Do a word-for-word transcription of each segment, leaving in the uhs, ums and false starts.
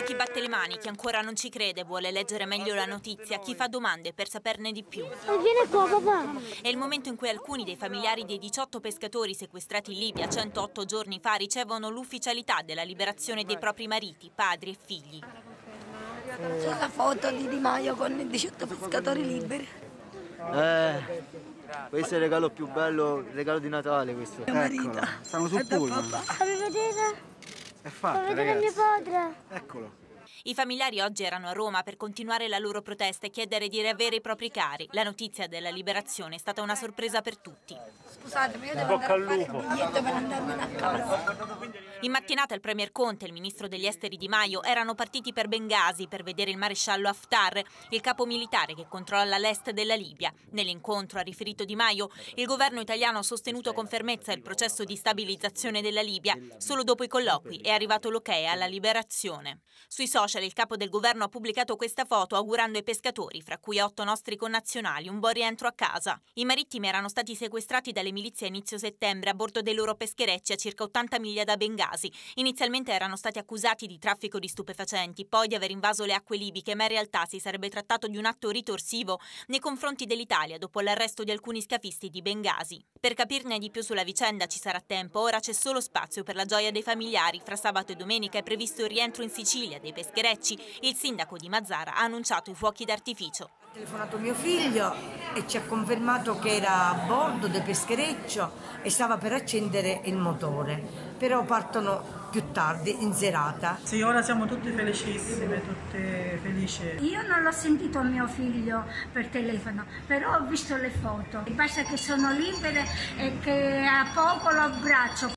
C'è chi batte le mani, chi ancora non ci crede, vuole leggere meglio la notizia, chi fa domande per saperne di più. Vieni qua, papà. È il momento in cui alcuni dei familiari dei diciotto pescatori sequestrati in Libia centootto giorni fa ricevono l'ufficialità della liberazione dei propri mariti, padri e figli. C'è la foto di Di Maio con i diciotto pescatori liberi. Eh, questo è il regalo più bello, il regalo di Natale questo. Mio marito. Siamo sul pullman. Fammi vedere. È fatto, Fammi vedere ragazzi. mio padre. Eccolo. I familiari oggi erano a Roma per continuare la loro protesta e chiedere di riavere i propri cari. La notizia della liberazione è stata una sorpresa per tutti. Scusatemi, io devo andare a fare il biglietto per andarmene a casa. In mattinata il premier Conte e il ministro degli esteri Di Maio erano partiti per Bengasi per vedere il maresciallo Haftar, il capo militare che controlla l'est della Libia. Nell'incontro, ha riferito Di Maio, il governo italiano ha sostenuto con fermezza il processo di stabilizzazione della Libia. Solo dopo i colloqui è arrivato l'ok alla liberazione. Sui social il capo del governo ha pubblicato questa foto augurando ai pescatori, fra cui otto nostri connazionali, un buon rientro a casa. I marittimi erano stati sequestrati dalle milizie a inizio settembre a bordo dei loro pescherecci a circa ottanta miglia da Bengasi. Inizialmente erano stati accusati di traffico di stupefacenti, poi di aver invaso le acque libiche, ma in realtà si sarebbe trattato di un atto ritorsivo nei confronti dell'Italia dopo l'arresto di alcuni scafisti di Bengasi. Per capirne di più sulla vicenda ci sarà tempo, ora c'è solo spazio per la gioia dei familiari. Fra sabato e domenica è previsto il rientro in Sicilia dei pescherecci. Il sindaco di Mazara ha annunciato i fuochi d'artificio. Ha telefonato mio figlio e ci ha confermato che era a bordo del peschereccio e stava per accendere il motore, però partono più tardi, in serata. Sì, ora siamo tutti felicissime, tutte felici. Io non l'ho sentito mio figlio per telefono, però ho visto le foto. Basta che sono libere e che a poco lo abbraccio.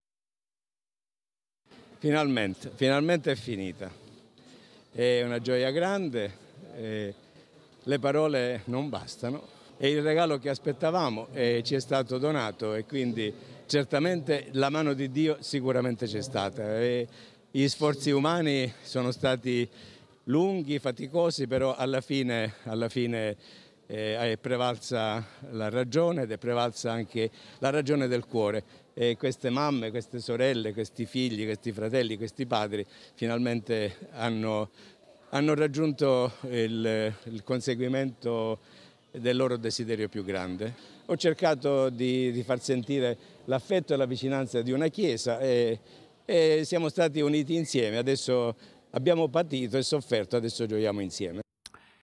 Finalmente, finalmente è finita. È una gioia grande, eh, le parole non bastano. È il regalo che aspettavamo e ci è stato donato e quindi certamente la mano di Dio sicuramente c'è stata. E gli sforzi umani sono stati lunghi, faticosi, però alla fine, alla fine eh, è prevalsa la ragione ed è prevalsa anche la ragione del cuore. E queste mamme, queste sorelle, questi figli, questi fratelli, questi padri finalmente hanno, hanno raggiunto il, il conseguimento del loro desiderio più grande. Ho cercato di, di far sentire l'affetto e la vicinanza di una chiesa e, e siamo stati uniti insieme. Adesso abbiamo patito e sofferto, adesso gioiamo insieme.